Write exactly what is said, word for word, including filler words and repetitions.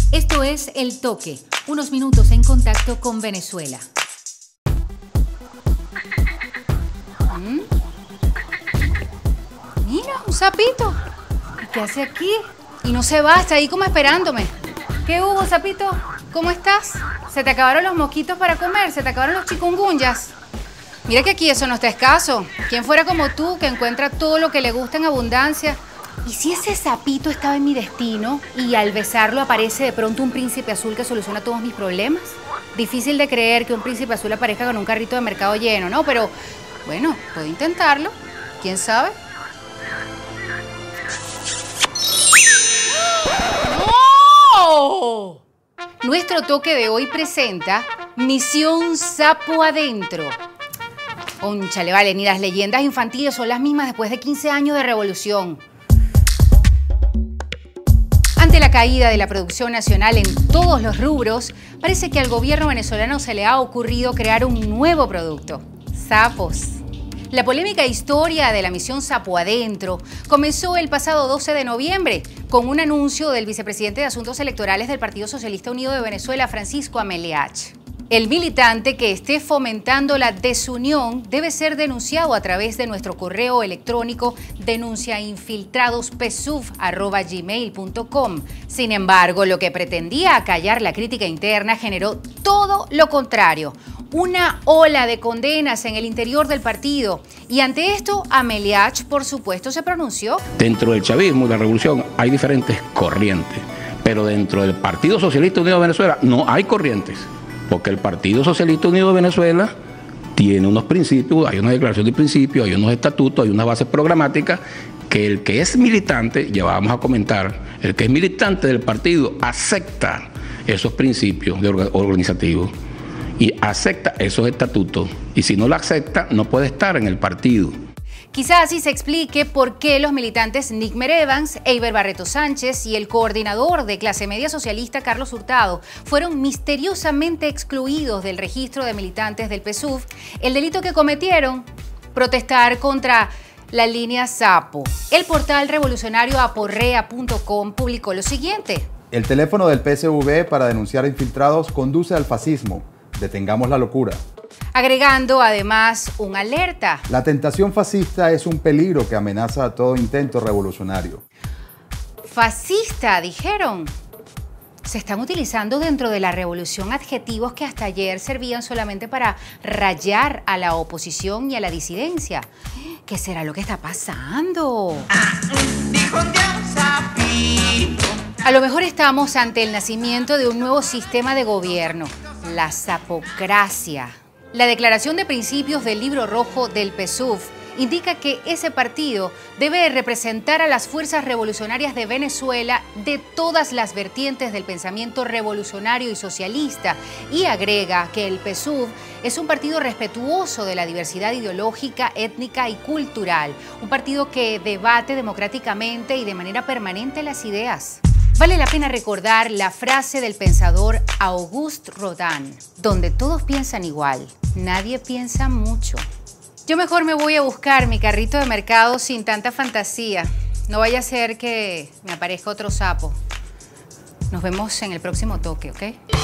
Esto es El Toque, unos minutos en contacto con Venezuela. ¿Mm? Mira, un sapito. ¿Qué hace aquí? Y no se va, está ahí como esperándome. ¿Qué hubo, sapito? ¿Cómo estás? ¿Se te acabaron los mosquitos para comer? ¿Se te acabaron los chikungunyas? Mira que aquí eso no está escaso. ¿Quién fuera como tú, que encuentra todo lo que le gusta en abundancia? ¿Y si ese sapito estaba en mi destino y al besarlo aparece de pronto un príncipe azul que soluciona todos mis problemas? Difícil de creer que un príncipe azul aparezca con un carrito de mercado lleno, ¿no? Pero, bueno, puedo intentarlo. ¿Quién sabe? ¡No! Nuestro toque de hoy presenta Misión Sapo Adentro. Cónchale, vale, ni las leyendas infantiles son las mismas después de quince años de revolución. Ante la caída de la producción nacional en todos los rubros, parece que al gobierno venezolano se le ha ocurrido crear un nuevo producto: sapos. La polémica historia de la misión Sapo Adentro comenzó el pasado doce de noviembre con un anuncio del vicepresidente de Asuntos Electorales del Partido Socialista Unido de Venezuela, Francisco Ameliach. El militante que esté fomentando la desunión debe ser denunciado a través de nuestro correo electrónico denunciainfiltradospesuf arroba gmail punto com. Sin embargo, lo que pretendía acallar la crítica interna generó todo lo contrario: una ola de condenas en el interior del partido. Y ante esto, Ameliach, por supuesto, se pronunció. Dentro del chavismo y la revolución hay diferentes corrientes, pero dentro del Partido Socialista Unido de Venezuela no hay corrientes. Porque el Partido Socialista Unido de Venezuela tiene unos principios, hay una declaración de principios, hay unos estatutos, hay unas bases programáticas que el que es militante, ya vamos a comentar, el que es militante del partido acepta esos principios organizativos y acepta esos estatutos. Y si no lo acepta, no puede estar en el partido. Quizás así se explique por qué los militantes Nickmer Evans, Eiber Barreto Sánchez y el coordinador de clase media socialista Carlos Hurtado fueron misteriosamente excluidos del registro de militantes del P S U V. El delito que cometieron: protestar contra la línea Sapo. El portal revolucionario aporrea punto com publicó lo siguiente: el teléfono del P S V para denunciar infiltrados conduce al fascismo. Detengamos la locura. Agregando además un alerta: la tentación fascista es un peligro que amenaza a todo intento revolucionario. Fascista, dijeron. Se están utilizando dentro de la revolución adjetivos que hasta ayer servían solamente para rayar a la oposición y a la disidencia. ¿Qué será lo que está pasando? A lo mejor estamos ante el nacimiento de un nuevo sistema de gobierno: la sapocracia. La declaración de principios del libro rojo del P S U V indica que ese partido debe representar a las fuerzas revolucionarias de Venezuela de todas las vertientes del pensamiento revolucionario y socialista, y agrega que el P S U V es un partido respetuoso de la diversidad ideológica, étnica y cultural, un partido que debate democráticamente y de manera permanente las ideas. Vale la pena recordar la frase del pensador Auguste Rodin: donde todos piensan igual, nadie piensa mucho. Yo mejor me voy a buscar mi carrito de mercado sin tanta fantasía. No vaya a ser que me aparezca otro sapo. Nos vemos en el próximo toque, ¿ok?